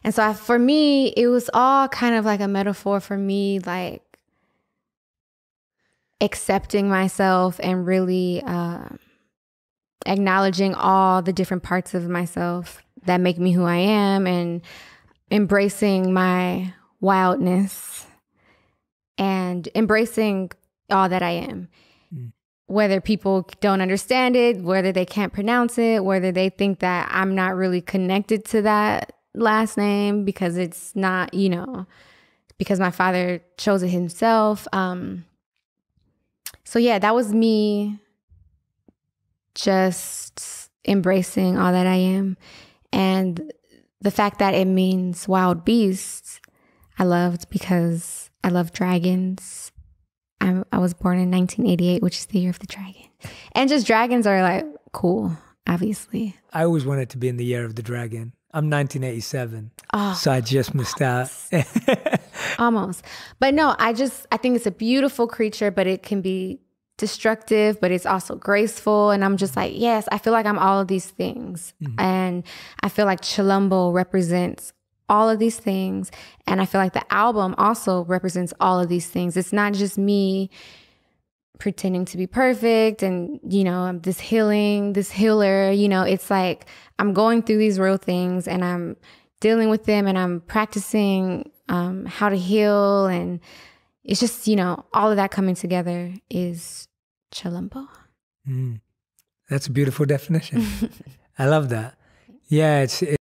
And so for me, it was all kind of like a metaphor for me, like accepting myself and really acknowledging all the different parts of myself that make me who I am, and embracing my wildness and embracing all that I am. Whether people don't understand it, whether they can't pronounce it, whether they think that I'm not really connected to that last name because it's not, you know, because my father chose it himself. So yeah, that was me just embracing all that I am. And the fact that it means wild beasts, I loved because I love dragons. I was born in 1988, which is the year of the dragon. And just dragons are like cool, obviously. I always wanted to be in the year of the dragon. I'm 1987, so I just missed out. Almost. But no, I think it's a beautiful creature, but it can be destructive, but it's also graceful. And I'm just like, yes, I feel like I'm all of these things. And I feel like Chilombo represents all of these things. And I feel like the album also represents all of these things. It's not just me pretending to be perfect and, you know, I'm this healer, you know, it's like I'm going through these real things and I'm dealing with them and I'm practicing how to heal. And it's just, you know, all of that coming together is Chilombo. That's a beautiful definition. I love that. Yeah, it's